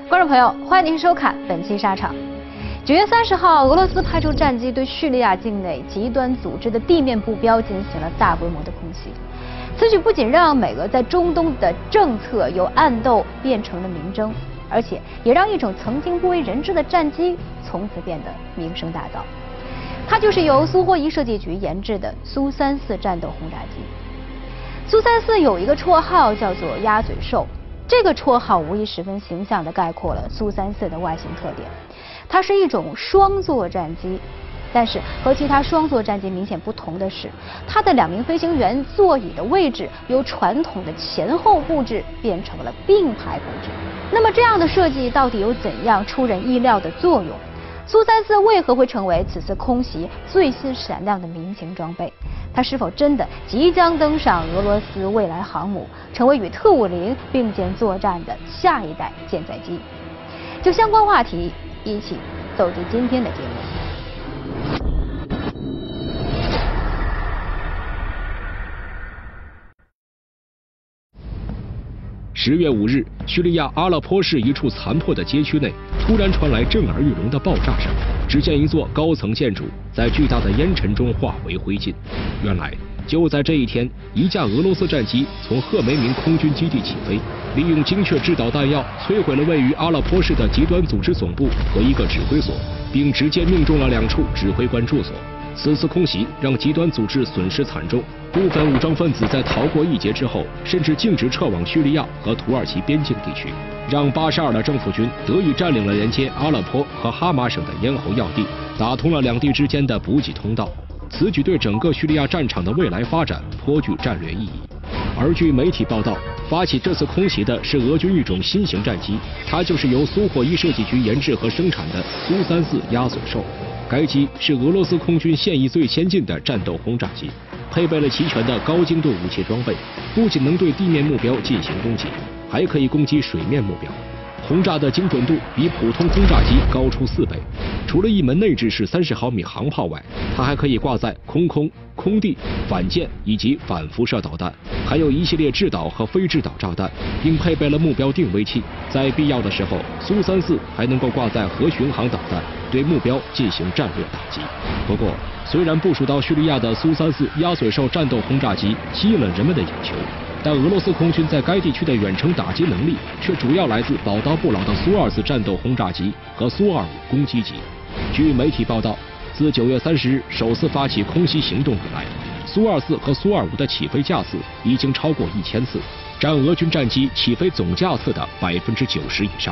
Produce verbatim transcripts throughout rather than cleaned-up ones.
观众朋友，欢迎您收看本期沙场。九月三十号，俄罗斯派出战机对叙利亚境内极端组织的地面目标进行了大规模的空袭。此举不仅让美俄在中东的政策由暗斗变成了明争，而且也让一种曾经不为人知的战机从此变得名声大噪。它就是由苏霍伊设计局研制的苏三四战斗轰炸机。苏三四有一个绰号叫做“鸭嘴兽”。这个绰号无疑十分形象地概括了苏三四的外形特点。它是一种双座战机，但是和其他双座战机明显不同的是，它的两名飞行员座椅的位置由传统的前后布置变成了并排布置。那么这样的设计到底有怎样出人意料的作用？苏三四为何会成为此次空袭最新闪亮的明星装备？它是否真的即将登上俄罗斯未来航母，成为与特五零并肩作战的下一代舰载机？就相关话题，一起走进今天的节目。 十月五日，叙利亚阿勒颇市一处残破的街区内，突然传来震耳欲聋的爆炸声。只见一座高层建筑在巨大的烟尘中化为灰烬。原来，就在这一天，一架俄罗斯战机从赫梅明空军基地起飞，利用精确制导弹药摧毁了位于阿勒颇市的极端组织总部和一个指挥所，并直接命中了两处指挥官住所。此次空袭让极端组织损失惨重，部分武装分子在逃过一劫之后，甚至径直撤往叙利亚和土耳其边境地区，让巴沙尔的政府军得以占领了连接阿勒颇和哈马省的咽喉要地，打通了两地之间的补给通道。此举对整个叙利亚战场的未来发展颇具战略意义。而据媒体报道，发起这次空袭的是俄军一种新型战机，它就是由苏霍伊设计局研制和生产的苏三四鸭嘴兽。该机是俄罗斯空军现役最先进的战斗轰炸机，配备了齐全的高精度武器装备，不仅能对地面目标进行攻击，还可以攻击水面目标。轰炸的精准度比普通轰炸机高出四倍。除了一门内置式三十毫米航炮外，它还可以挂载空空、空地、反舰以及反辐射导弹，还有一系列制导和非制导炸弹，并配备了目标定位器。在必要的时候，苏三四还能够挂载核巡航导弹，对目标进行战略打击。不过，虽然部署到叙利亚的苏三四鸭嘴兽战斗轰炸机吸引了人们的眼球，但俄罗斯空军在该地区的远程打击能力却主要来自宝刀不老的苏二四战斗轰炸机和苏二五攻击机。据媒体报道，自九月三十日首次发起空袭行动以来，苏二四和苏二五的起飞架次已经超过一千次，占俄军战机起飞总架次的百分之九十以上。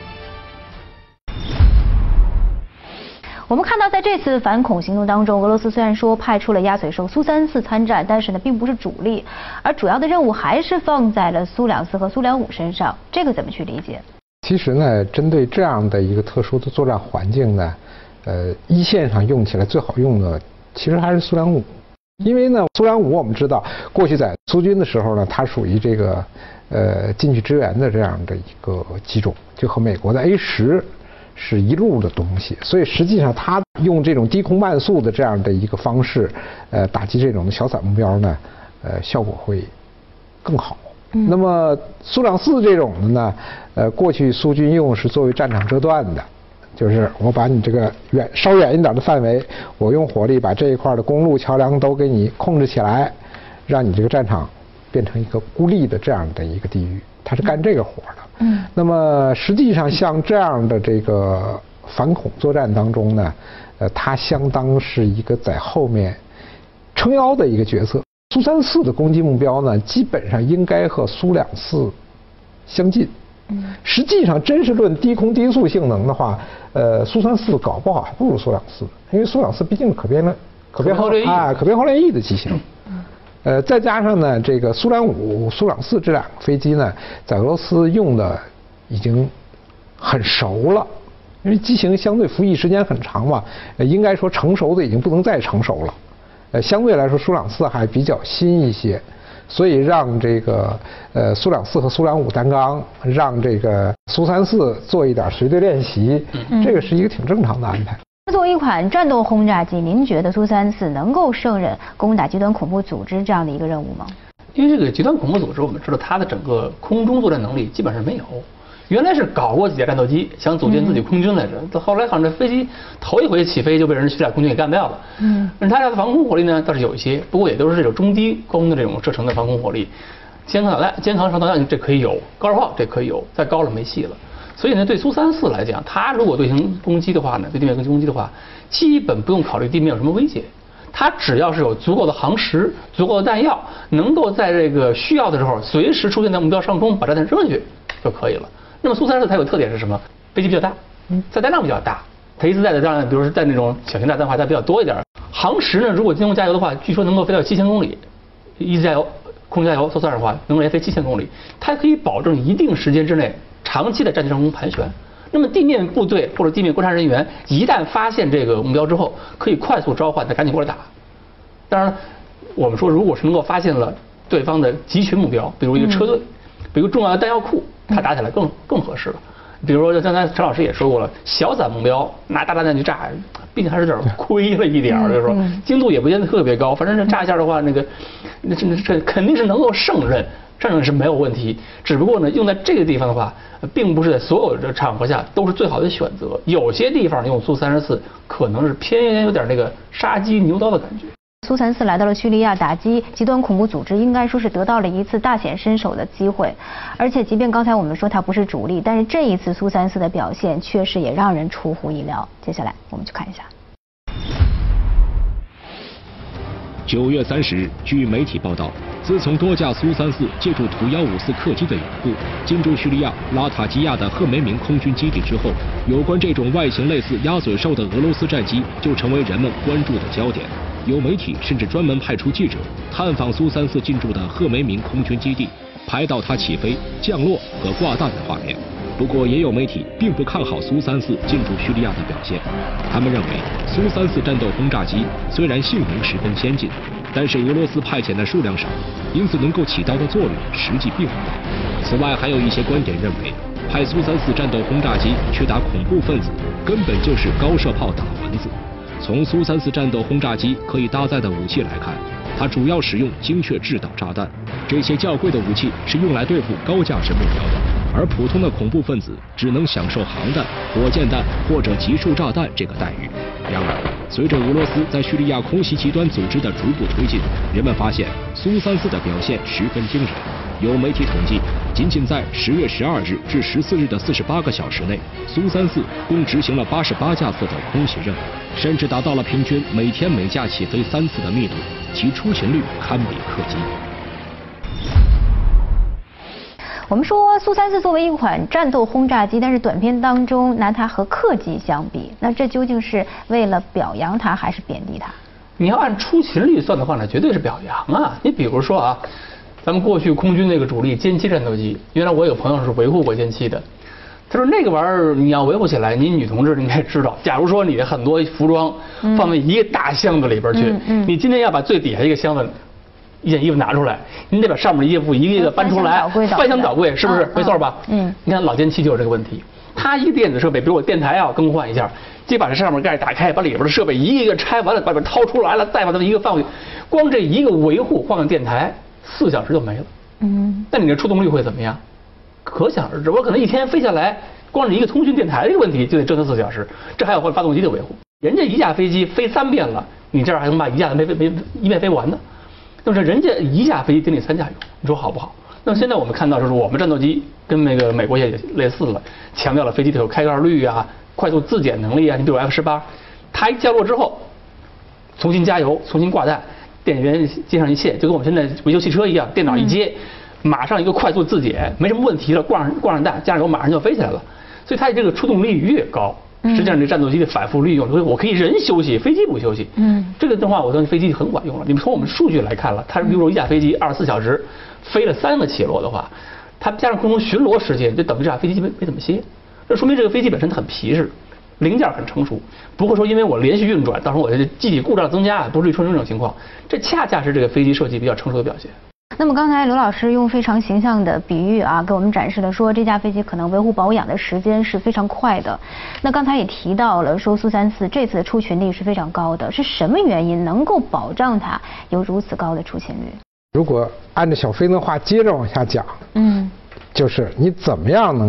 我们看到，在这次反恐行动当中，俄罗斯虽然说派出了鸭嘴兽苏三四参战，但是呢，并不是主力，而主要的任务还是放在了苏两四和苏两五身上。这个怎么去理解？ 其实呢，针对这样的一个特殊的作战环境呢，呃，一线上用起来最好用的，其实还是苏两五。因为呢，苏两五我们知道，过去在苏军的时候呢，它属于这个呃进去支援的这样的一个机种，就和美国的 A 十。是一路的东西，所以实际上它用这种低空慢速的这样的一个方式，呃，打击这种小散目标呢，呃，效果会更好。嗯、那么苏两四这种的呢，呃，过去苏军用是作为战场遮断的，就是我把你这个远稍远一点的范围，我用火力把这一块的公路桥梁都给你控制起来，让你这个战场变成一个孤立的这样的一个地域，它是干这个活的。嗯，那么实际上像这样的这个反恐作战当中呢，呃，它相当是一个在后面撑腰的一个角色。苏三四的攻击目标呢，基本上应该和苏两四相近。嗯，实际上真是论低空低速性能的话，呃，苏三四搞不好还不如苏两四，因为苏两四毕竟可变了可变后啊可变后链翼的机型。嗯。呃，再加上呢，这个苏两五、苏两四这两个飞机呢，在俄罗斯用的已经很熟了，因为机型相对服役时间很长嘛，呃，应该说成熟的已经不能再成熟了。呃，相对来说，苏两四还比较新一些，所以让这个呃苏两四和苏两五担纲，让这个苏三四做一点随队练习，嗯、这个是一个挺正常的安排。 作为一款战斗轰炸机，您觉得苏三四能够胜任攻打极端恐怖组织这样的一个任务吗？ 因为这个极端恐怖组织，我们知道它的整个空中作战能力基本上没有， 原来是搞过几架战斗机，想组建自己空军来着。到、嗯、后来好像这飞机头一回起飞就被人叙利亚空军给干掉了。嗯，但是他家的防空火力呢倒是有一些，不过也都是这种中低空的这种射程的防空火力。肩扛导弹、肩扛手导弹这可以有，高射炮这可以有，再高了没戏了。所以呢，对苏三四来讲，它如果对行攻击的话呢，对地面攻击的话，基本不用考虑地面有什么威胁。它只要是有足够的航时、足够的弹药，能够在这个需要的时候随时出现在目标上空，把炸弹扔下去就可以了。那么苏三四它有特点是什么？飞机比较大，载弹量比较大，它一次载的量，比如说在那种小型炸弹的话，它比较多一点。航时呢，如果经过加油的话，据说能够飞到七千公里，一次加油，空气加油都算上的话，能够连飞七千公里，它可以保证一定时间之内长期在战区上空盘旋。那么地面部队或者地面观察人员一旦发现这个目标之后，可以快速召唤，他赶紧过来打。当然，我们说如果是能够发现了对方的集群目标，比如一个车队，比如重要的弹药库，他打起来更更合适了。比如说刚才陈老师也说过了，小散目标拿大炸弹去炸，毕竟还是有点亏了一点儿，就是说精度也不见得特别高。反正这炸一下的话，那个那这这肯定是能够胜任。胜任是没有问题，只不过呢，用在这个地方的话，并不是在所有的场合下都是最好的选择。有些地方用苏三十四可能是偏有点那个杀鸡牛刀的感觉。 苏三四来到了叙利亚打击极端恐怖组织，应该说是得到了一次大显身手的机会。而且，即便刚才我们说它不是主力，但是这一次苏三四的表现确实也让人出乎意料。接下来我们去看一下。 九月三十日，据媒体报道，自从多架苏三四借助图幺五四客机的掩护进驻叙利亚拉塔基亚的赫梅明空军基地之后，有关这种外形类似鸭嘴兽的俄罗斯战机就成为人们关注的焦点。有媒体甚至专门派出记者探访苏三四进驻的赫梅明空军基地，拍到它起飞、降落和挂弹的画面。不过，也有媒体并不看好苏三四进驻叙利亚的表现。他们认为，苏三四战斗轰炸机虽然性能十分先进，但是俄罗斯派遣的数量少，因此能够起到的作用实际并不大。此外，还有一些观点认为，派苏三四战斗轰炸机去打恐怖分子，根本就是高射炮打蚊子。从苏三四战斗轰炸机可以搭载的武器来看，它主要使用精确制导炸弹，这些较贵的武器是用来对付高价值目标的。而普通的恐怖分子只能享受航弹、火箭弹或者集束炸弹这个待遇。然而，随着俄罗斯在叙利亚空袭极端组织的逐步推进，人们发现苏三四的表现十分惊人。有媒体统计，仅仅在十月十二日至十四日的四十八个小时内，苏三四共执行了八十八架次的空袭任务，甚至达到了平均每天每架起飞三次的密度，其出勤率堪比客机。 我们说苏三四作为一款战斗轰炸机，但是短片当中拿它和客机相比，那这究竟是为了表扬它还是贬低它？ 你要按出勤率算的话呢，绝对是表扬啊！你比如说啊，咱们过去空军那个主力歼七战斗机，原来我有朋友是维护过歼七的，他说那个玩意儿你要维护起来，你女同志应该知道，假如说你的很多服装放在一个大箱子里边去，嗯嗯嗯、你今天要把最底下一个箱子一件衣服拿出来，你得把上面的衣服一个一个搬出来，翻箱倒柜，是不是？没错吧？嗯，你看老歼七就有这个问题，它一个电子设备，比如我电台要更换一下，就把这上面盖打开，把里边的设备一个一个拆完了，把它掏出来了，再把它一个放回去，光这一个维护换个电台，四小时就没了。嗯，那你的出动率会怎么样？可想而知，我可能一天飞下来，光是一个通讯电台这个问题就得折腾四小时，这还有换发动机的维护。人家一架飞机飞三遍了，你这儿还能把一架没飞没一遍飞完呢？那么人家一架飞机顶你三架用，你说好不好？那么现在我们看到就是我们战斗机跟那个美国也类似了，强调了飞机的有开盖率啊、快速自检能力啊。你比如 F 十八，它一降落之后，重新加油、重新挂弹，电源接上一切，就跟我们现在维修汽车一样，电脑一接，马上一个快速自检，没什么问题了，挂上挂上弹，加上油，马上就飞起来了。所以它这个出动率越高，实际上这战斗机的反复利用，所以我可以人休息，飞机不休息。嗯，这个的话，我相信飞机很管用了。你们从我们数据来看了，它比如说一架飞机二十四小时飞了三个起落的话，它加上空中巡逻时间，就等于这架飞机没没怎么歇。这说明这个飞机本身它很皮实，零件很成熟，不会说因为我连续运转，到时候我的机体故障增加，不至于出现这种情况。这恰恰是这个飞机设计比较成熟的表现。 那么刚才刘老师用非常形象的比喻啊，给我们展示了说这架飞机可能维护保养的时间是非常快的。那刚才也提到了说苏三四这次的出勤率是非常高的，是什么原因能够保障它有如此高的出勤率？ 如果按照小飞的话接着往下讲，嗯，就是你怎么样能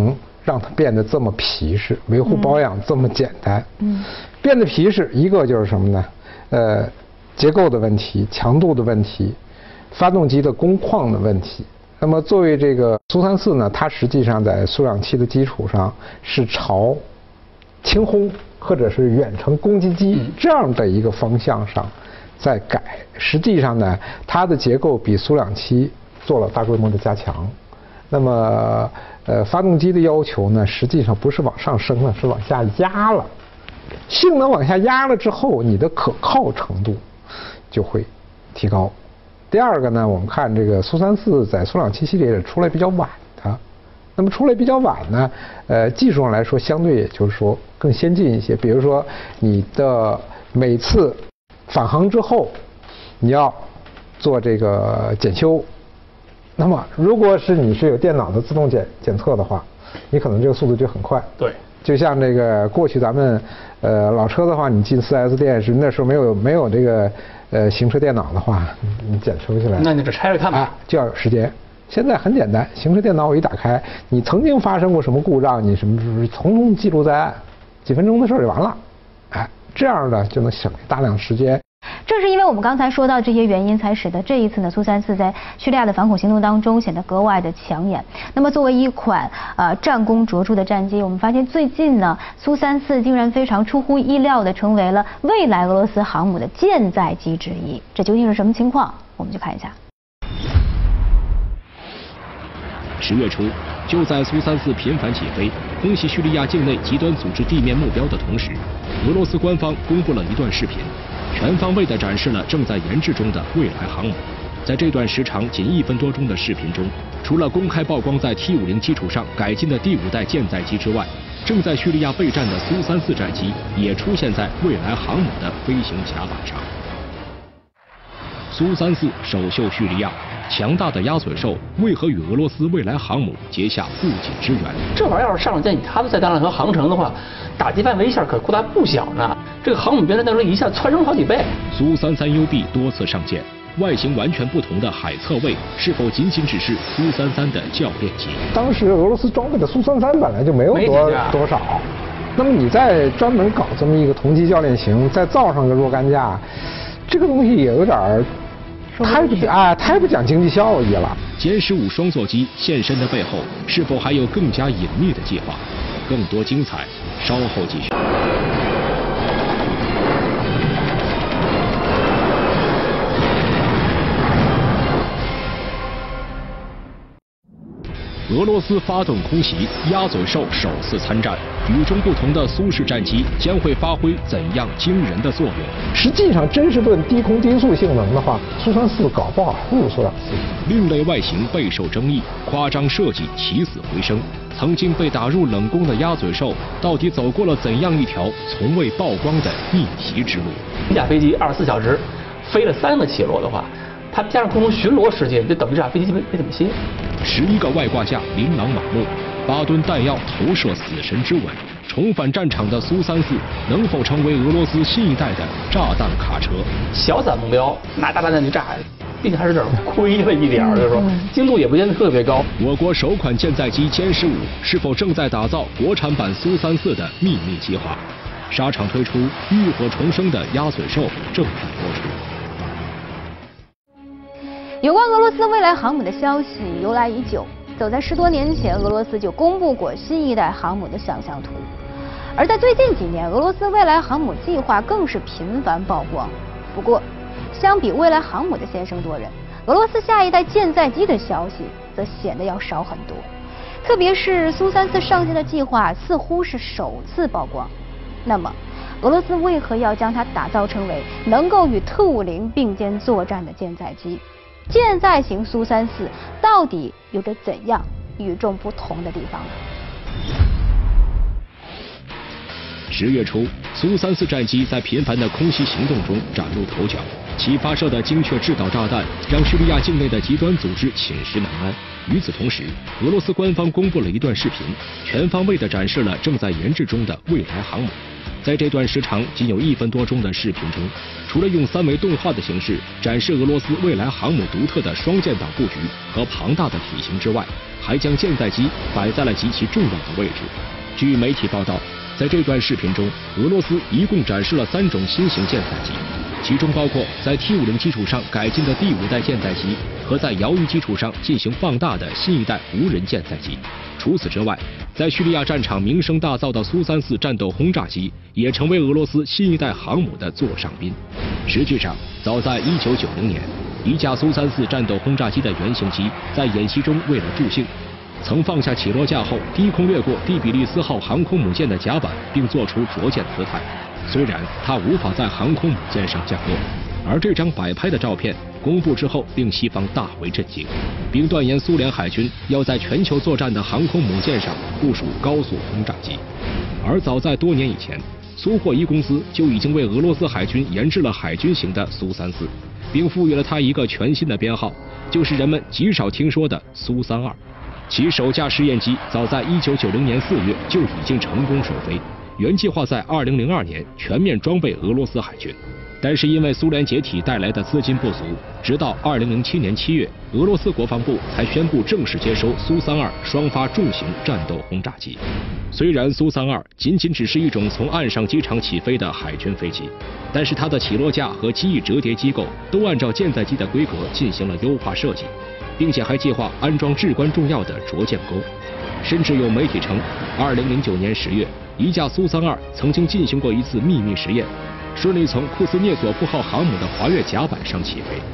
让它变得这么皮实，维护保养这么简单。 嗯， 变得皮实，一个就是什么呢？呃，结构的问题、强度的问题、发动机的工况的问题。那么作为这个苏三四呢，它实际上在苏两七的基础上是朝轻轰或者是远程攻击机这样的一个方向上在改。实际上呢，它的结构比苏两七做了大规模的加强。那么，呃，发动机的要求呢，实际上不是往上升了，是往下压了。性能往下压了之后，你的可靠程度就会提高。第二个呢，我们看这个苏三四在苏两七系列出来比较晚的，那么出来比较晚呢，呃，技术上来说相对也就是说更先进一些。比如说你的每次返航之后，你要做这个检修。那么，如果是你是有电脑的自动检检测的话，你可能这个速度就很快。 对， 就像这个过去咱们呃老车的话，你进 四 S 店是那时候没有没有这个呃行车电脑的话，你检测起来， 那你就拆着看吧， 啊，就要有时间。现在很简单，行车电脑我一打开，你曾经发生过什么故障，你什么什么，统统记录在案，几分钟的事儿就完了。哎，这样呢就能省大量时间。 正是因为我们刚才说到这些原因，才使得这一次呢苏三四在叙利亚的反恐行动当中显得格外的抢眼。那么作为一款呃战功卓著的战机，我们发现最近呢苏三四竟然非常出乎意料的成为了未来俄罗斯航母的舰载机之一，这究竟是什么情况？我们去看一下。 十月初，就在苏三四频繁起飞、空袭叙利亚境内极端组织地面目标的同时，俄罗斯官方公布了一段视频。全方位地展示了正在研制中的未来航母。在这段时长仅一分多钟的视频中，除了公开曝光在 T 五十 基础上改进的第五代舰载机之外，正在叙利亚备战的苏三四战机也出现在未来航母的飞行甲板上。苏三四首秀叙利亚，强大的鸭嘴兽为何与俄罗斯未来航母结下不解之缘？ 这玩意儿要是上了舰，以它的载弹量和航程的话，打击范围一下可扩大不小呢。这个航母编队当中一下蹿升好几倍。 苏三三 U B 多次上舰，外形完全不同的海侧卫是否仅仅只是苏三三的教练机？ 当时俄罗斯装备的苏三三本来就没有多多少，那么你再专门搞这么一个同级教练型，再造上个若干架，这个东西也有点儿。太不啊，太不讲经济效益了。 歼十五双座机现身的背后，是否还有更加隐秘的计划？更多精彩，稍后继续。俄罗斯发动空袭，鸭嘴兽首次参战。与众不同的苏式战机将会发挥怎样惊人的作用？ 实际上，真是论低空低速性能的话，苏三四搞不好不如苏两四。 另类外形备受争议，夸张设计起死回生。曾经被打入冷宫的鸭嘴兽，到底走过了怎样一条从未曝光的逆袭之路？ 一架飞机二十四小时飞了三个起落的话，它加上空中巡逻时间，就等于这架飞机没没怎么歇。 十一个外挂架琳琅满目，八吨弹药投射死神之吻。重返战场的苏三四能否成为俄罗斯新一代的炸弹卡车？ 小散目标拿大炸弹去炸，毕竟还是有点亏了一点，就是说精度也不见得特别高。 我国首款舰载机歼十五是否正在打造国产版苏三四的秘密计划？沙场推出浴火重生的鸭嘴兽正在播出。 有关俄罗斯未来航母的消息由来已久，早在十多年前，俄罗斯就公布过新一代航母的想象图。而在最近几年，俄罗斯未来航母计划更是频繁曝光。不过，相比未来航母的先声夺人，俄罗斯下一代舰载机的消息则显得要少很多。特别是苏三四上舰的计划似乎是首次曝光。那么，俄罗斯为何要将它打造成为能够与 T 五十 并肩作战的舰载机？舰载型苏三四到底有着怎样与众不同的地方呢？ 十月初，苏三四战机在频繁的空袭行动中崭露头角，其发射的精确制导炸弹让叙利亚境内的极端组织寝食难安。与此同时，俄罗斯官方公布了一段视频，全方位地展示了正在研制中的未来航母。 在这段时长仅有一分多钟的视频中，除了用三维动画的形式展示俄罗斯未来航母独特的双舰岛布局和庞大的体型之外，还将舰载机摆在了极其重要的位置。据媒体报道，在这段视频中，俄罗斯一共展示了三种新型舰载机，其中包括在 T 五十 基础上改进的第五代舰载机和在遥鱼基础上进行放大的新一代无人舰载机。除此之外，在叙利亚战场名声大噪的苏三四战斗轰炸机也成为俄罗斯新一代航母的座上宾。实际上，早在一九九零年，一架苏三四战斗轰炸机的原型机在演习中为了助兴，曾放下起落架后低空掠过第比利斯号航空母舰的甲板，并做出着舰姿态。虽然它无法在航空母舰上降落，而这张摆拍的照片公布之后，令西方大为震惊，并断言苏联海军要在全球作战的航空母舰上部署高速轰炸机。而早在多年以前，苏霍伊公司就已经为俄罗斯海军研制了海军型的苏三四，并赋予了它一个全新的编号，就是人们极少听说的苏三二。其首架试验机早在一九九零年四月就已经成功首飞，原计划在二零零二年全面装备俄罗斯海军。但是因为苏联解体带来的资金不足，直到二零零七年七月，俄罗斯国防部才宣布正式接收苏三二双发重型战斗轰炸机。虽然苏三二仅仅只是一种从岸上机场起飞的海军飞机，但是它的起落架和机翼折叠机构都按照舰载机的规格进行了优化设计，并且还计划安装至关重要的着舰钩。甚至有媒体称，二零零九年十月，一架苏三二曾经进行过一次秘密实验，顺利从库斯涅佐夫号航母的滑跃甲板上起飞。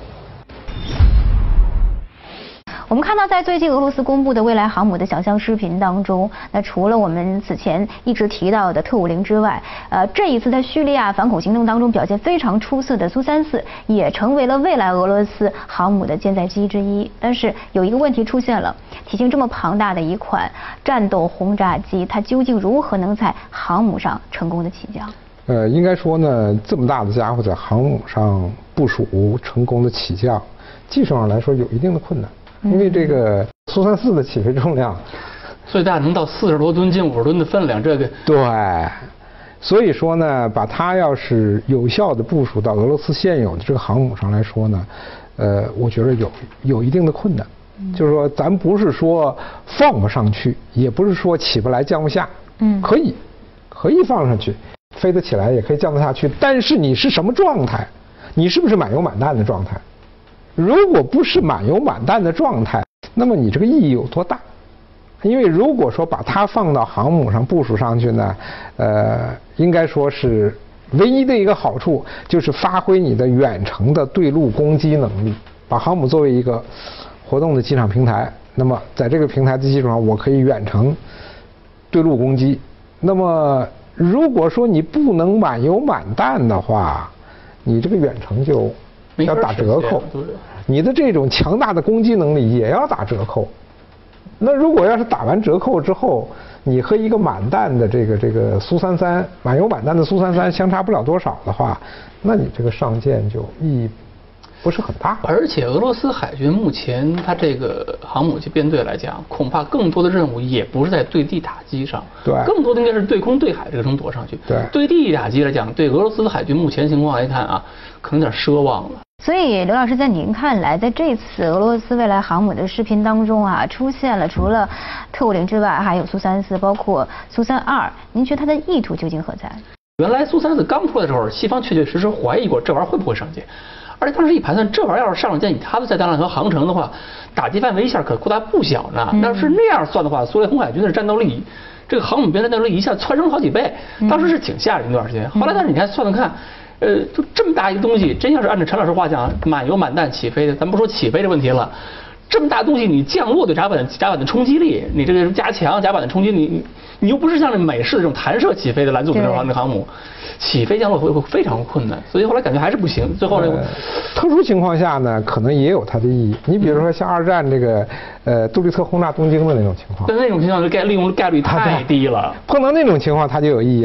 我们看到，在最近俄罗斯公布的未来航母的想象视频当中，那除了我们此前一直提到的特五零之外，呃，这一次在叙利亚反恐行动当中表现非常出色的苏三四，也成为了未来俄罗斯航母的舰载机之一。但是有一个问题出现了，体型这么庞大的一款战斗轰炸机，它究竟如何能在航母上成功的起降？ 呃，应该说呢，这么大的家伙在航母上部署成功的起降，技术上来说有一定的困难。因为这个苏三四的起飞重量最大能到四十多吨，近五十吨的分量，这个对，所以说呢，把它要是有效的部署到俄罗斯现有的这个航母上来说呢，呃，我觉得有有一定的困难。嗯、就是说，咱不是说放不上去，也不是说起不来降不下，嗯，可以可以放上去，飞得起来，也可以降得下去，但是你是什么状态？你是不是满油满弹的状态？如果不是满油满弹的状态，那么你这个意义有多大？因为如果说把它放到航母上部署上去呢，呃，应该说是唯一的一个好处就是发挥你的远程的对陆攻击能力，把航母作为一个活动的机场平台，那么在这个平台的基础上，我可以远程对陆攻击。那么如果说你不能满油满弹的话，你这个远程就要打折扣，你的这种强大的攻击能力也要打折扣。那如果要是打完折扣之后，你和一个满弹的这个这个苏三三满油满弹的苏三三相差不了多少的话，那你这个上舰就意义不是很大。 而且俄罗斯海军目前它这个航母级编队来讲，恐怕更多的任务也不是在对地打击上， 对， 更多的应该是对空对海这个争夺上去。 对， 对地打击来讲，对俄罗斯海军目前情况来看啊，可能有点奢望了。 所以，刘老师，在您看来，在这次俄罗斯未来航母的视频当中啊，出现了除了特五零之外，还有苏三四，包括苏三二，您觉得它的意图究竟何在？ 原来苏三四刚出来的时候，西方确确实实怀疑过这玩意儿会不会上舰，而且当时一盘算，这玩意儿要是上了舰，以它的载弹量和航程的话，打击范围一下可扩大不小呢。嗯、要是那样算的话，苏联红海军的战斗力，这个航母编队战斗力一下蹿升好几倍，当时是挺吓人一段时间。后来，但是你看算算看。呃，就这么大一个东西，真要是按照陈老师话讲，满油满弹起飞的，咱不说起飞的问题了，这么大东西你降落对甲板甲板的冲击力，你这个加强甲板的冲击，你你又不是像这美式这种弹射起飞的蓝组织的航航母，起飞降落会会非常困难，所以后来感觉还是不行。最后这个、 呃、特殊情况下呢，可能也有它的意义。你比如说像二战这个呃杜立特轰炸东京的那种情况， 但那种情况就概利用概率太低了， 碰到那种情况它就有意义了。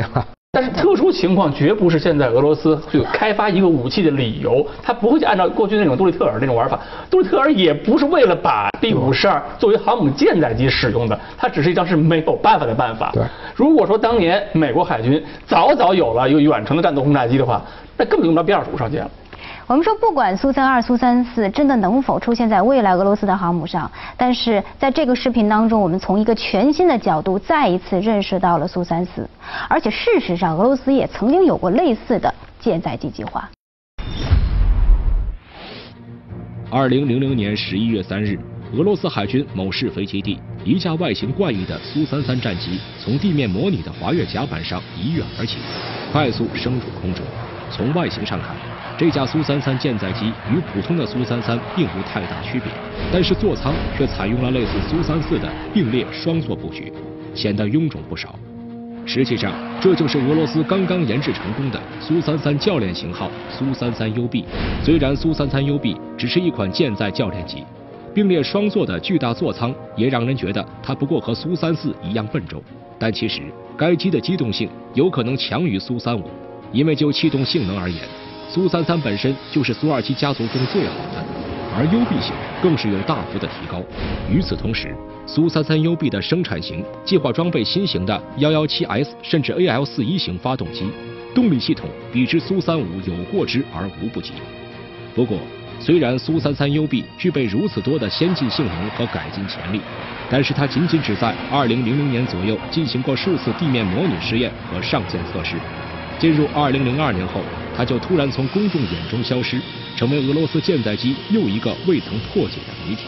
但是特殊情况绝不是现在俄罗斯去开发一个武器的理由，它不会去按照过去那种杜立特尔那种玩法。杜立特尔也不是为了把 B 五十二作为航母舰载机使用的，它只是一张是没有办法的办法。 对， 如果说当年美国海军早早有了一个远程的战斗轰炸机的话，那根本用不着 B 二十五上舰了。 我们说，不管苏三二、苏三四真的能否出现在未来俄罗斯的航母上，但是在这个视频当中，我们从一个全新的角度再一次认识到了苏三四，而且事实上，俄罗斯也曾经有过类似的舰载机计划。 二零零零年十一月三日，俄罗斯海军某试飞基地，一架外形怪异的苏三三战机从地面模拟的滑跃甲板上一跃而起，快速升入空中。从外形上看，这架苏三三舰载机与普通的苏三三并无太大区别，但是座舱却采用了类似苏三四的并列双座布局，显得臃肿不少。实际上，这就是俄罗斯刚刚研制成功的苏三三教练型号苏三三 U B。虽然苏三三 U B 只是一款舰载教练机，并列双座的巨大座舱也让人觉得它不过和苏三四一样笨重，但其实该机的机动性有可能强于苏三五，因为就气动性能而言，苏三三本身就是苏二七家族中最好的，而 U B 型更是有大幅的提高。与此同时，苏三三 U B 的生产型计划装备新型的一一七 S 甚至 A L 四十一型发动机，动力系统比之苏三五有过之而无不及。不过，虽然苏三三 U B 具备如此多的先进性能和改进潜力，但是它仅仅只在二零零零年左右进行过数次地面模拟试验和上舰测试。进入二零零二年后，它就突然从公众眼中消失，成为俄罗斯舰载机又一个未曾破解的谜题。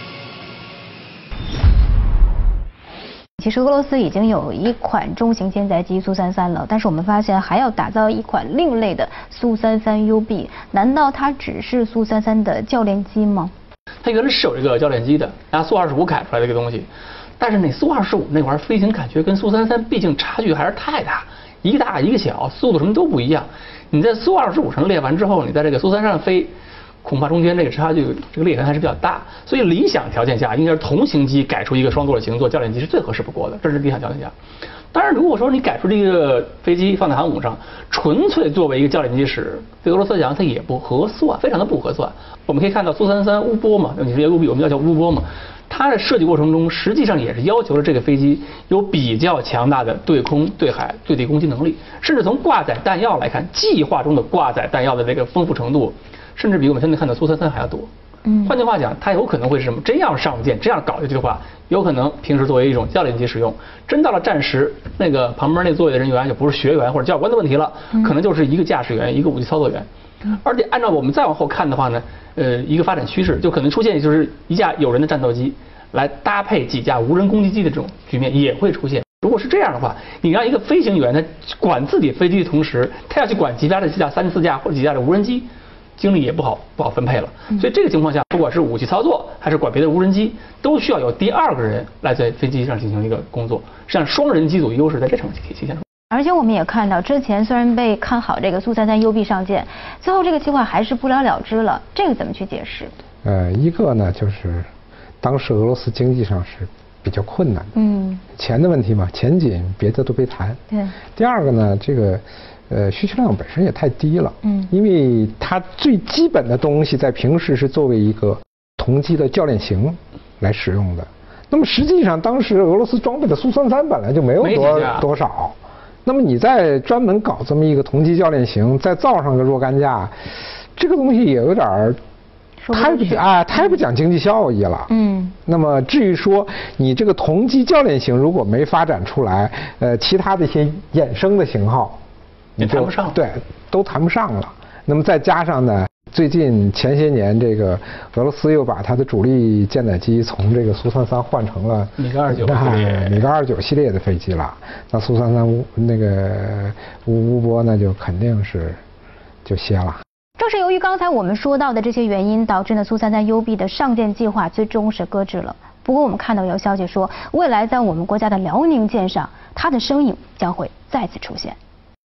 其实俄罗斯已经有一款中型舰载机苏三三了，但是我们发现还要打造一款另类的苏三三 U B， 难道它只是苏三三的教练机吗？ 它原来是有这个教练机的，拿苏二十五改出来的一个东西，但是那苏二十五那玩意儿飞行感觉跟苏三三毕竟差距还是太大，一个大一个小，速度什么都不一样。你在苏二十五上练完之后，你在这个苏三上飞，恐怕中间这个差距，这个裂痕还是比较大。所以理想条件下，应该是同型机改出一个双座的型做教练机是最合适不过的，这是理想条件下。当然，如果说你改出这个飞机放在航母上，纯粹作为一个教练机使，对俄罗斯来讲它也不合算，非常的不合算。我们可以看到苏三三乌波嘛，你这些乌比我们要叫乌波嘛，它的设计过程中实际上也是要求了这个飞机有比较强大的对空、对海、对地攻击能力，甚至从挂载弹药来看，计划中的挂载弹药的这个丰富程度，甚至比我们现在看的苏三三还要多。嗯，换句话讲，它有可能会是什么？真要上舰，这样搞下去的话，有可能平时作为一种教练机使用，真到了战时，那个旁边那座位的人员就不是学员或者教官的问题了，嗯、可能就是一个驾驶员，一个武器操作员。嗯、而且按照我们再往后看的话呢，呃，一个发展趋势就可能出现，就是一架有人的战斗机来搭配几架无人攻击机的这种局面也会出现。如果是这样的话，你让一个飞行员他管自己飞机的同时，他要去管其他的几架、三四架或者几架的无人机。精力也不好不好分配了，所以这个情况下，不管是武器操作还是管别的无人机，都需要有第二个人来在飞机上进行一个工作，实际上双人机组优势在这场体现出来。 而且我们也看到，之前虽然被看好这个苏三三 U B 上舰，最后这个计划还是不了了之了，这个怎么去解释？ 呃，一个呢就是当时俄罗斯经济上是比较困难，嗯，钱的问题嘛，钱紧，别的都别谈。对。第二个呢，这个。呃，需求量本身也太低了，嗯，因为它最基本的东西在平时是作为一个同机的教练型来使用的。那么实际上，当时俄罗斯装备的苏三三本来就没有多多少，那么你再专门搞这么一个同机教练型，再造上个若干架，这个东西也有点儿太不啊太不讲经济效益了。嗯，那么至于说你这个同机教练型如果没发展出来，呃，其他的一些衍生的型号。 也谈不上， 对，都谈不上了。那么再加上呢，最近前些年，这个俄罗斯又把它的主力舰载机从这个苏三三换成了米格二九系列， 米格二九系列的飞机了。那苏三三乌那个乌乌波呢，就肯定是就歇了。 正是由于刚才我们说到的这些原因，导致呢苏三三 U B 的上舰计划最终是搁置了。不过我们看到有消息说，未来在我们国家的辽宁舰上，它的身影将会再次出现。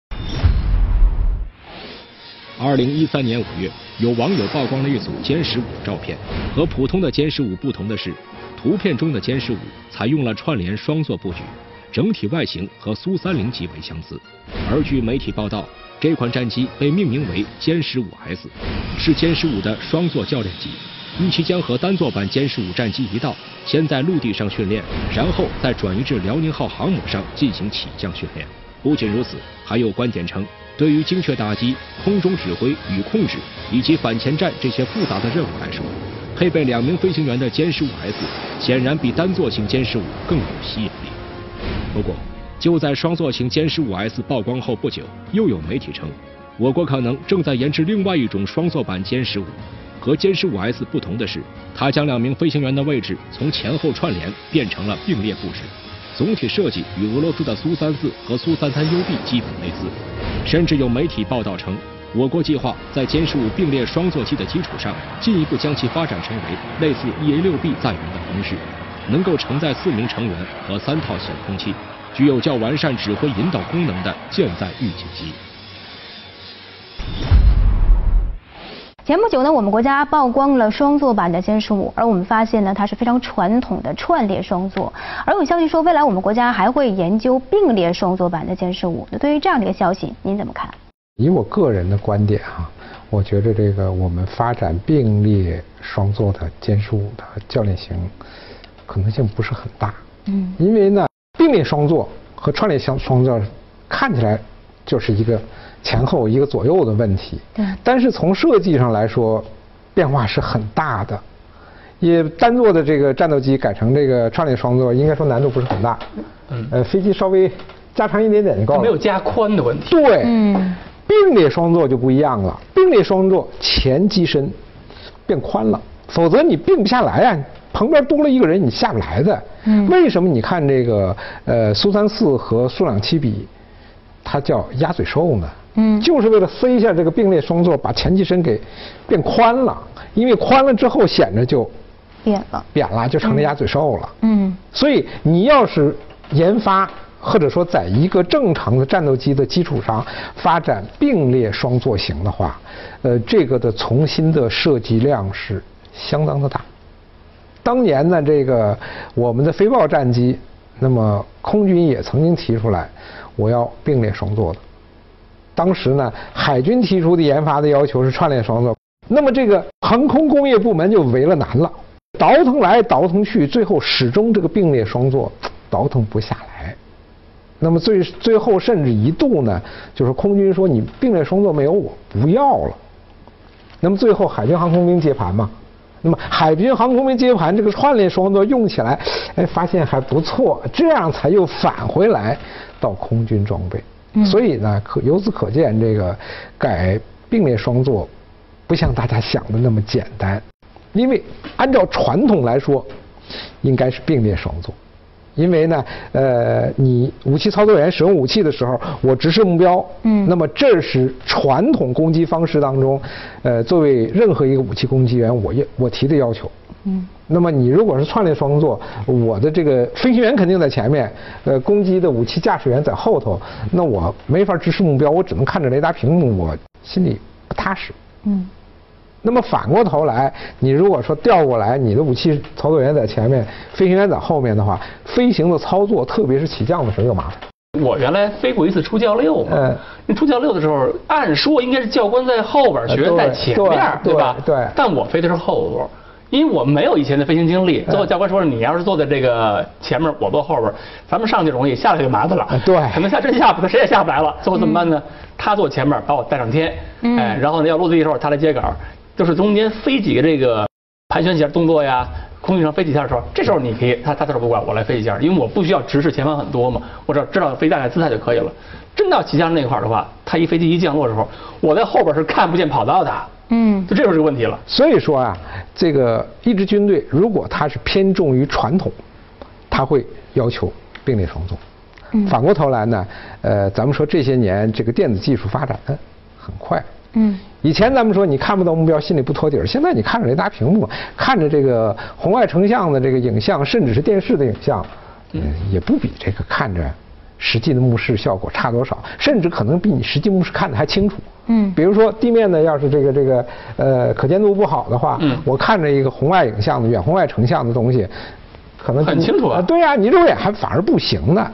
二零一三年五月，有网友曝光了一组歼十五照片。和普通的歼十五不同的是，图片中的歼十五采用了串联双座布局， 整体外形和苏三零极为相似。而据媒体报道，这款战机被命名为歼十五 S， 是歼十五的双座教练机，预期将和单座版歼十五战机一道，先在陆地上训练，然后再转移至辽宁号航母上进行起降训练。不仅如此，还有观点称，对于精确打击、空中指挥与控制以及反潜战这些复杂的任务来说，配备两名飞行员的歼十五 S 显然比单座型歼十五更有吸引力。不过，就在双座型歼十五 S 曝光后不久，又有媒体称，我国可能正在研制另外一种双座版歼十五。和歼十五 S 不同的是，它将两名飞行员的位置从前后串联变成了并列布置，总体设计与俄罗斯的苏三四和苏三三 U B 基本类似。甚至有媒体报道称，我国计划在歼十五并列双座机的基础上，进一步将其发展成为类似 E A 六 B 载人的方式，能够承载四名成员和三套显空器，具有较完善指挥引导功能的舰载预警机。 前不久呢，我们国家曝光了双座版的歼十五，而我们发现呢，它是非常传统的串列双座。而有消息说，未来我们国家还会研究并列双座版的歼十五。那对于这样的一个消息，您怎么看？ 以我个人的观点哈、啊，我觉得这个我们发展并列双座的歼十五的教练型可能性不是很大。嗯，因为呢，并列双座和串列双双座看起来就是一个前后一个左右的问题，对，但是从设计上来说，变化是很大的。也单座的这个战斗机改成这个串列双座，应该说难度不是很大。嗯，呃，飞机稍微加长一点点就够了， 没有加宽的问题。 对，嗯，并列双座就不一样了。并列双座前机身变宽了，否则你并不下来啊，旁边多了一个人你下不来的。嗯，为什么你看这个呃苏三四和苏两七比，它叫鸭嘴兽呢？嗯，就是为了塞一下这个并列双座，把前机身给变宽了，因为宽了之后显着就扁了， 扁了就成了鸭嘴兽了。 嗯， 所以你要是研发或者说在一个正常的战斗机的基础上发展并列双座型的话，呃，这个的重新的设计量是相当的大。当年呢，这个我们的飞豹战机，那么空军也曾经提出来，我要并列双座的。当时呢，海军提出的研发的要求是串列双座，那么这个航空工业部门就为了难了，倒腾来倒腾去，最后始终这个并列双座倒腾不下来。那么最最后甚至一度呢，就是空军说你并列双座没有我不要了。那么最后海军航空兵接盘嘛，那么海军航空兵接盘这个串列双座用起来，哎，发现还不错，这样才又返回来到空军装备。所以呢，可由此可见，这个改并列双座不像大家想的那么简单，因为按照传统来说，应该是并列双座。因为呢，呃，你武器操作员使用武器的时候，我直视目标，嗯，那么这是传统攻击方式当中，呃，作为任何一个武器攻击员，我我提的要求，嗯，那么你如果是串列双座，我的这个飞行员肯定在前面，呃，攻击的武器驾驶员在后头，那我没法直视目标，我只能看着雷达屏幕，我心里不踏实，嗯。那么反过头来，你如果说调过来，你的武器操作员在前面，飞行员在后面的话，飞行的操作，特别是起降的时候又麻烦。 我原来飞过一次初教六嘛，嗯，那初教六的时候，按说应该是教官在后边，学员在前面，对吧？ 对。 但我飞的是后座，因为我没有以前的飞行经历。最后教官说，你要是坐在这个前面，我坐后边，咱们上去容易，下来就麻烦了。 对。 可能下真下不，谁也下不来了。最后怎么办呢？他坐前面把我带上天，哎，然后呢要落地的时候他来接杆。就是中间飞几个这个盘旋几下动作呀，空地上飞几下的时候，这时候你可以，他他他说不管，我来飞一下，因为我不需要直视前方很多嘛，我只要知道飞大概姿态就可以了。真到起降那块儿的话，他一飞机一降落的时候，我在后边是看不见跑道的，嗯，就这就是个问题了。 所以说啊，这个一支军队如果它是偏重于传统，他会要求并列双座。嗯，反过头来呢，呃，咱们说这些年这个电子技术发展的很快。嗯，以前咱们说你看不到目标，心里不托底儿。现在你看着雷达屏幕，看着这个红外成像的这个影像，甚至是电视的影像，嗯，也不比这个看着实际的目视效果差多少，甚至可能比你实际目视看的还清楚。嗯，比如说地面呢，要是这个这个呃可见度不好的话，嗯，我看着一个红外影像的远红外成像的东西，可能很清楚啊。 对呀、啊，你肉眼还反而不行呢。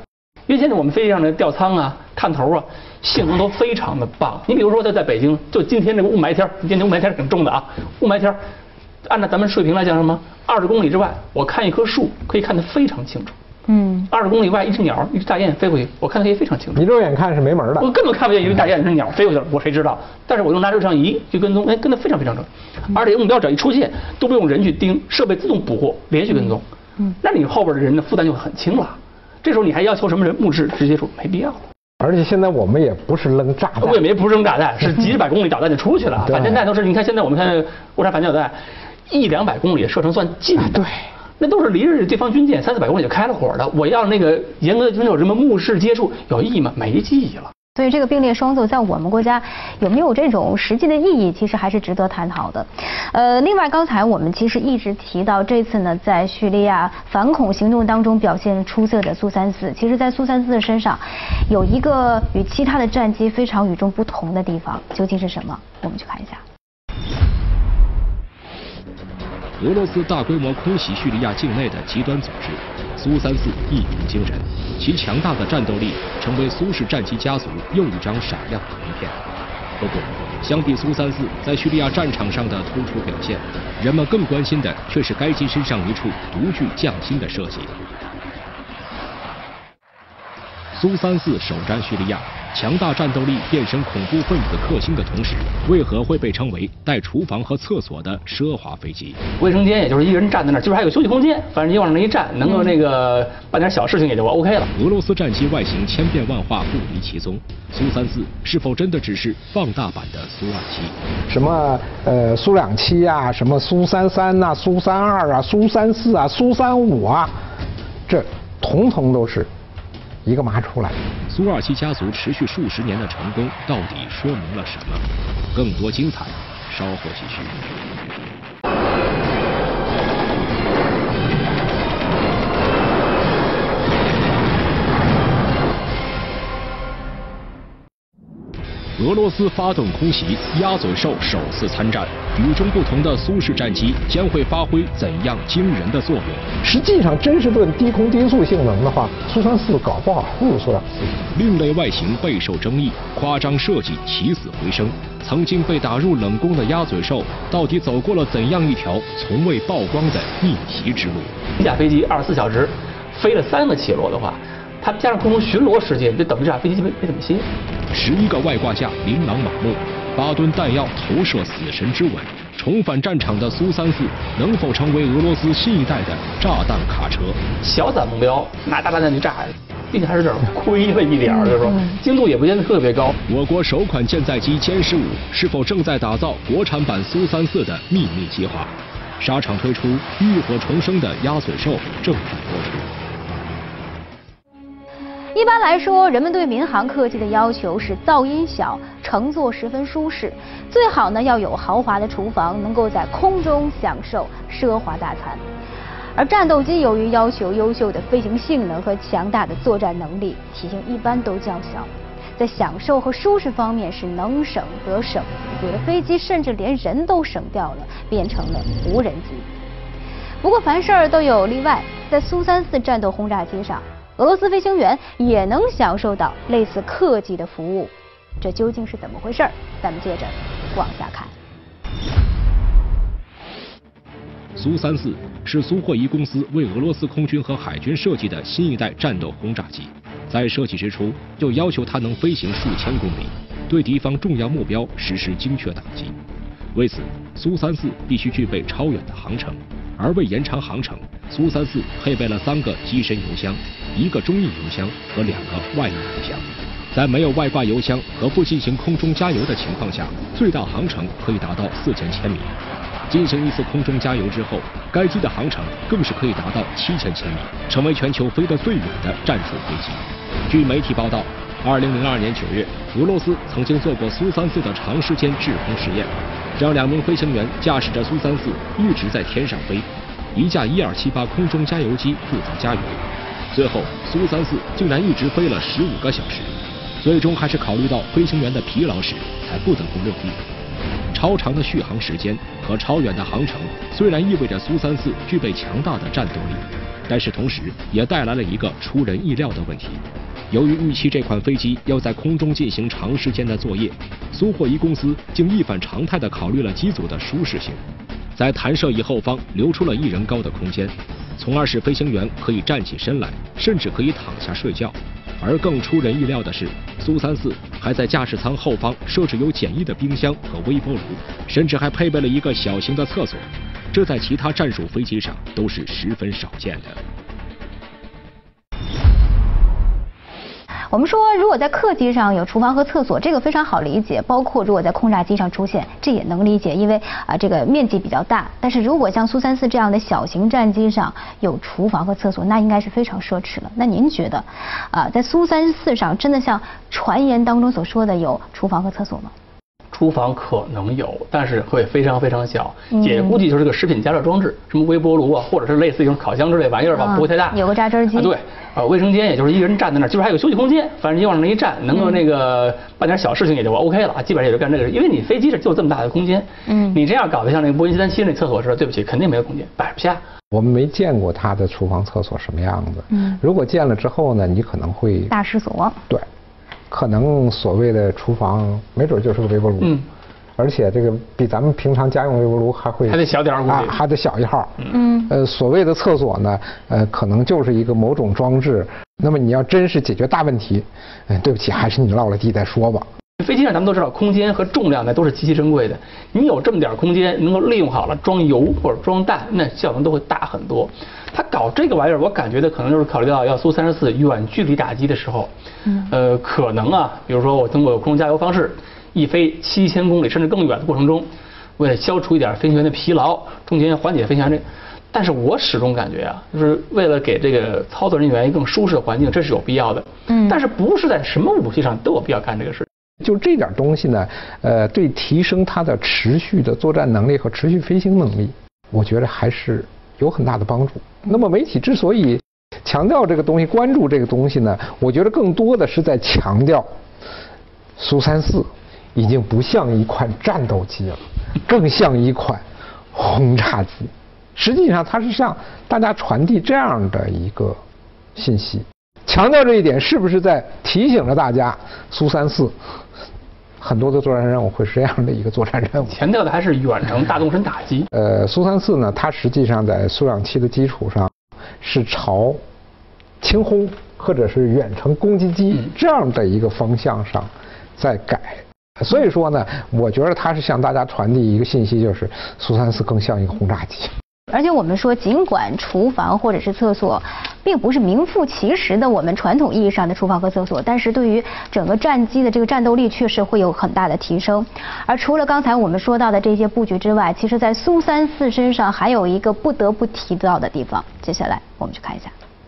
因为现在我们飞机上的吊舱啊、探头啊，性能都非常的棒。你比如说在在北京，就今天这个雾霾天，今天雾霾天挺重的啊，雾霾天，按照咱们水平来讲，什么二十公里之外，我看一棵树可以看得非常清楚。嗯，二十公里外一只鸟、一只大雁飞过去，我看得可以非常清楚。 你肉眼看是没门的， 我根本看不见一只大雁、一只鸟飞过去了，我谁知道？但是我用拿摄像仪去跟踪，哎，跟得非常非常准，而且目标只要一出现，都不用人去盯，设备自动捕获，连续跟踪。嗯，那你后边的人的负担就很轻了。这时候你还要求什么人木质直接说没必要了。 而且现在我们也不是扔炸弹， 我也没不是扔炸弹，是几百公里导弹就出去了。反舰弹都是，你看现在我们看国产反舰导弹，一两百公里的射程算近的。对。那都是离着对方军舰三四百公里就开了火的，我要那个严格的遵守什么目视接触有意义吗？没意义了。 所以这个并列双座在我们国家有没有这种实际的意义，其实还是值得探讨的。呃，另外刚才我们其实一直提到，这次呢在叙利亚反恐行动当中表现出色的苏三四，其实在苏三四的身上有一个与其他的战机非常与众不同的地方，究竟是什么？我们去看一下。 俄罗斯大规模空袭叙利亚境内的极端组织苏三四一鸣惊人，其强大的战斗力成为苏式战机家族又一张闪亮的名片。不过，相比苏三四在叙利亚战场上的突出表现，人们更关心的却是该机身上一处独具匠心的设计。苏三四首战叙利亚，强大战斗力变身恐怖分子克星的同时，为何会被称为带厨房和厕所的奢华飞机？ 卫生间也就是一个人站在那儿，就是还有休息空间，反正你往那一站，能够那个办点小事情也就 OK 了。 俄罗斯战机外形千变万化，不离其宗。苏三四是否真的只是放大版的苏二七？ 什么呃苏两七啊，什么苏三三呐、苏三二啊、苏三四啊、苏三五啊，这统统都是一个麻出来。 苏二七家族持续数十年的成功，到底说明了什么？更多精彩，稍后继续。俄罗斯发动空袭，鸭嘴兽首次参战。与众不同的苏式战机将会发挥怎样惊人的作用？ 实际上，真是论低空低速性能的话，苏三四搞不好不如苏两四。 另类外形备受争议，夸张设计起死回生。曾经被打入冷宫的鸭嘴兽，到底走过了怎样一条从未曝光的逆袭之路？ 一架飞机二十四小时飞了三个起落的话，它加上空中巡逻时间，就等于这架飞机没没怎么歇。 十一个外挂架琳琅满目，八吨弹药投射死神之吻。重返战场的苏三四能否成为俄罗斯新一代的炸弹卡车？ 小伞目标拿大炸弹去炸，并且还是有点亏了一点儿，就是说精度也不见得特别高。 我国首款舰载机歼十五是否正在打造国产版苏三四的秘密计划？沙场推出浴火重生的鸭嘴兽正在播出。 一般来说，人们对民航客机的要求是噪音小，乘坐十分舒适，最好呢要有豪华的厨房，能够在空中享受奢华大餐。而战斗机由于要求优秀的飞行性能和强大的作战能力，体型一般都较小，在享受和舒适方面是能省则省，有的飞机甚至连人都省掉了，变成了无人机。不过凡事都有例外，在苏三四战斗轰炸机上，俄罗斯飞行员也能享受到类似客机的服务，这究竟是怎么回事？咱们接着往下看。 苏三四是苏霍伊公司为俄罗斯空军和海军设计的新一代战斗轰炸机，在设计之初就要求它能飞行数千公里，对敌方重要目标实施精确打击。为此，苏三四必须具备超远的航程。而为延长航程，苏三四配备了三个机身油箱、一个中硬油箱和两个外硬油箱。在没有外挂油箱和不进行空中加油的情况下，最大航程可以达到四千千米。进行一次空中加油之后，该机的航程更是可以达到七千千米，成为全球飞得最远的战术飞机。据媒体报道，二零零二年九月，俄罗斯曾经做过苏三四的长时间制空实验。让两名飞行员驾驶着苏三四一直在天上飞，一架一二七八空中加油机负责加油。最后，苏三四竟然一直飞了十五个小时，最终还是考虑到飞行员的疲劳时，才不得不落地。 超长的续航时间和超远的航程虽然意味着苏三四具备强大的战斗力，但是同时也带来了一个出人意料的问题。由于预期这款飞机要在空中进行长时间的作业，苏霍伊公司竟一反常态地考虑了机组的舒适性，在弹射翼后方留出了一人高的空间，从而使飞行员可以站起身来，甚至可以躺下睡觉。而更出人意料的是，苏三四还在驾驶舱后方设置有简易的冰箱和微波炉，甚至还配备了一个小型的厕所，这在其他战术飞机上都是十分少见的。 我们说，如果在客机上有厨房和厕所，这个非常好理解。包括如果在空炸机上出现，这也能理解，因为啊、呃、这个面积比较大。但是如果像苏三四这样的小型战机上有厨房和厕所，那应该是非常奢侈了。那您觉得，啊、呃、在苏三四上真的像传言当中所说的有厨房和厕所吗？ 厨房可能有，但是会非常非常小， 嗯、 也估计就是个食品加热装置，什么微波炉啊，或者是类似于这种烤箱之类玩意儿吧，嗯、不会太大。 有个榨汁机。啊对，呃，卫生间也就是一个人站在那儿，就是还有休息空间，反正你往那一站，能够那个办点小事情也就 OK 了，基本上也就干这个，因为你飞机是就这么大的空间，嗯，你这样搞得像那个波音七三七那厕所似的，对不起，肯定没有空间，摆不下。 我们没见过它的厨房厕所什么样子，嗯，如果见了之后呢，你可能会大失所望。 对，可能所谓的厨房，没准就是个微波炉，嗯。而且这个比咱们平常家用微波炉还会还得小点儿， 啊，还得小一号。嗯，呃，所谓的厕所呢，呃，可能就是一个某种装置。那么你要真是解决大问题，嗯、呃，对不起，还是你落了地再说吧。 飞机上咱们都知道，空间和重量呢都是极其珍贵的。你有这么点空间，能够利用好了装油或者装弹，那效能都会大很多。他搞这个玩意儿，我感觉的可能就是考虑到要苏三十四远距离打击的时候，嗯，呃，可能啊，比如说我通过空中加油方式。一飞七千公里甚至更远的过程中，为了消除一点飞行员的疲劳，中间缓解飞行员这，但是我始终感觉啊，就是为了给这个操作人员一个更舒适的环境，这是有必要的。嗯，但是不是在什么武器上都有必要干这个事。 就这点东西呢，呃，对提升它的持续的作战能力和持续飞行能力，我觉得还是有很大的帮助。那么媒体之所以强调这个东西，关注这个东西呢，我觉得更多的是在强调苏三四。已经不像一款战斗机了，更像一款轰炸机。实际上，它是向大家传递这样的一个信息，强调这一点，是不是在提醒着大家，苏三四很多的作战任务会是这样的一个作战任务？ 强调的还是远程大动身打击。 呃，苏三四呢，它实际上在苏两七的基础上，是朝轻轰或者是远程攻击机这样的一个方向上在改。所以说呢，我觉得它是向大家传递一个信息，就是苏三四更像一个轰炸机。 而且我们说，尽管厨房或者是厕所并不是名副其实的我们传统意义上的厨房和厕所，但是对于整个战机的这个战斗力确实会有很大的提升。而除了刚才我们说到的这些布局之外，其实在苏三四身上还有一个不得不提到的地方。接下来我们去看一下。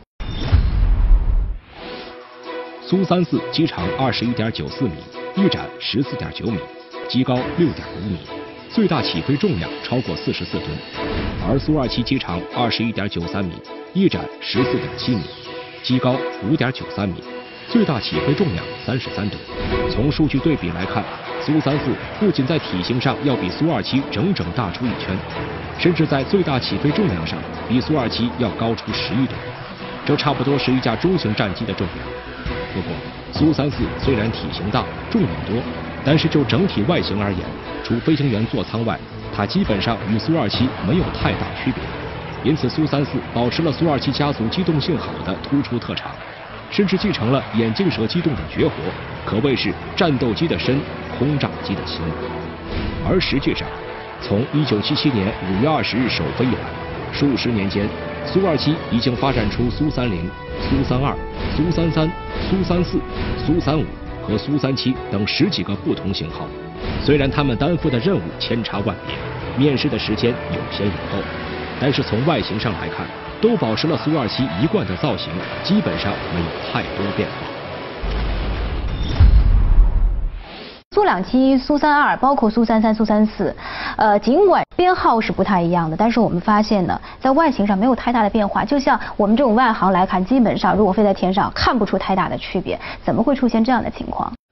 苏三四机长二十一点九四米。翼展十四点九米，机高六点五米，最大起飞重量超过四十四吨。而苏二七机长二十一点九三米，翼展十四点七米，机高五点九三米，最大起飞重量三十三吨。从数据对比来看，苏三四不仅在体型上要比苏二七整整大出一圈，甚至在最大起飞重量上比苏二七要高出十一吨，这差不多是一架中型战机的重量。不过，苏三四虽然体型大、重量多，但是就整体外形而言，除飞行员座舱外，它基本上与苏二七没有太大区别。因此，苏三四保持了苏二七家族机动性好的突出特长，甚至继承了眼镜蛇机动的绝活，可谓是战斗机的身，轰炸机的心。而实际上，从一九七七年五月二十日首飞以来，数十年间，苏二七已经发展出苏三零、苏三二、苏三三、苏三四、苏三五和苏三七等十几个不同型号。虽然他们担负的任务千差万别，面试的时间有先有后，但是从外形上来看，都保持了苏二七一贯的造型，基本上没有太多变化。 苏两七、苏三二，包括苏三三、苏三四，呃，尽管编号是不太一样的，但是我们发现呢，在外形上没有太大的变化。就像我们这种外行来看，基本上如果飞在天上，看不出太大的区别，怎么会出现这样的情况？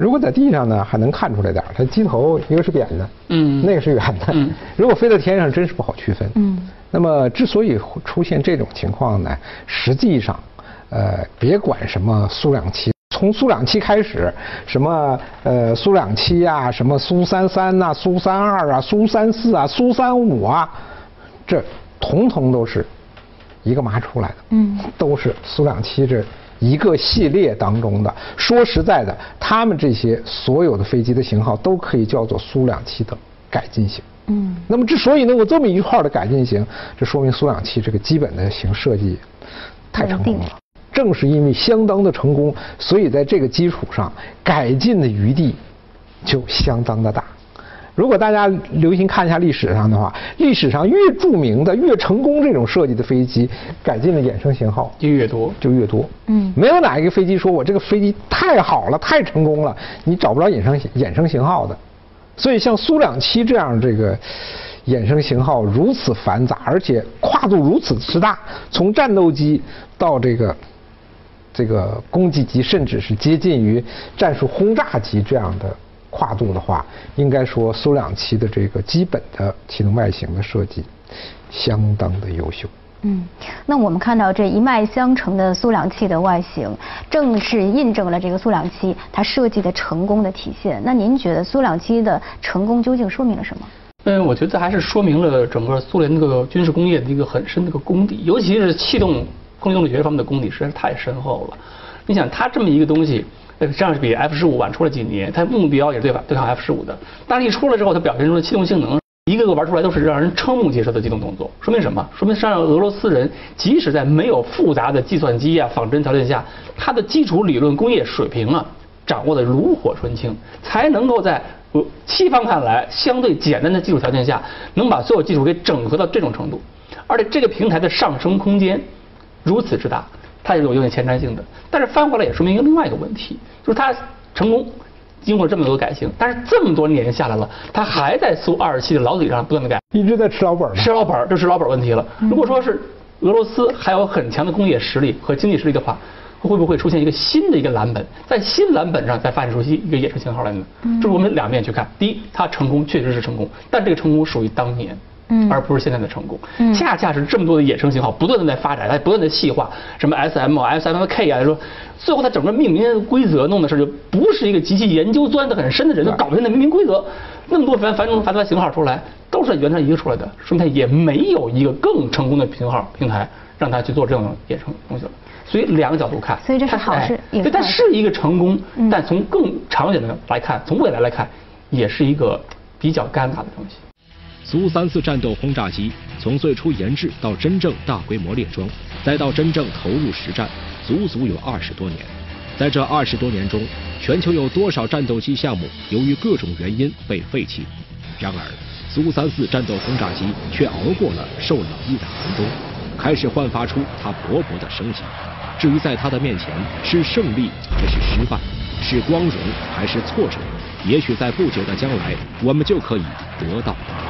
如果在地上呢，还能看出来点，它机头一个是扁的， 嗯， 那个是圆的。 嗯， 如果飞到天上，真是不好区分。 嗯， 那么之所以会出现这种情况呢，实际上，呃，别管什么苏两七，从苏两七开始，什么呃苏两七啊，什么苏三三呐、苏三二啊、苏三四啊、苏三五啊，这统统都是一个麻出来的。嗯，都是苏两七这一个系列当中的。说实在的，他们这些所有的飞机的型号都可以叫做苏两七的改进型。嗯，那么之所以能有这么一块的改进型，这说明苏两七这个基本的型设计太成功了。正是因为相当的成功，所以在这个基础上改进的余地就相当的大。如果大家留心看一下历史上的话，历史上越著名的、越成功这种设计的飞机，改进的衍生型号就越多， 就越多。嗯，没有哪一个飞机说我这个飞机太好了、太成功了，你找不着衍生衍生型号的。所以像苏两七这样这个衍生型号如此繁杂，而且跨度如此之大，从战斗机到这个。这个攻击机，甚至是接近于战术轰炸机这样的跨度的话，应该说苏两七的这个基本的气动外形的设计相当的优秀。 嗯，那我们看到这一脉相承的苏两七的外形，正是印证了这个苏两七它设计的成功的体现。那您觉得苏两七的成功究竟说明了什么？ 嗯，我觉得还是说明了整个苏联这个军事工业的一个很深的一个功底，尤其是气动。空气动力学方面的功底实在是太深厚了。你想，它这么一个东西，实际上是比 F 十五晚出了几年，它目标也是对吧？对抗 F 十五的。但是一出来之后，它表现出的气动性能，一个个玩出来都是让人瞠目结舌的机动动作。说明什么？说明实际上俄罗斯人即使在没有复杂的计算机啊、仿真条件下，它的基础理论工业水平啊，掌握的炉火纯青，才能够在西方看来相对简单的基础条件下，能把所有技术给整合到这种程度。而且这个平台的上升空间如此之大，它是有一定前瞻性的。但是翻过来也说明一个另外一个问题，就是它成功经过这么多改型，但是这么多年下来了，它还在苏二十七的老底上不断的改， 一直在吃老本。 吃老本，这是老本问题了。如果说是俄罗斯还有很强的工业实力和经济实力的话，会不会出现一个新的一个蓝本，在新蓝本上再发展出一个衍生型号来呢？这是我们两面去看。第一，它成功确实是成功，但这个成功属于当年。嗯，而不是现在的成功，嗯，恰恰是这么多的衍生型号不断的在发展，它不断的细化，什么 S M、S M K 啊，说最后它整个命名规则弄的是就不是一个极其研究钻得很深的人都搞不定的命名规则，那么多繁繁重繁杂型号出来，都是原来一个出来的，说明它也没有一个更成功的型号平台让它去做这种衍生东西了。所以两个角度看， 所以这是好事， 对，它是一个成功，嗯，但从更长远的来看，从未来来看，也是一个比较尴尬的东西。 苏三四战斗轰炸机从最初研制到真正大规模列装，再到真正投入实战，足足有二十多年。在这二十多年中，全球有多少战斗机项目由于各种原因被废弃？然而，苏三四战斗轰炸机却熬过了受冷遇的寒冬，开始焕发出它勃勃的生机。至于在它的面前是胜利还是失败，是光荣还是挫折，也许在不久的将来，我们就可以得到答案。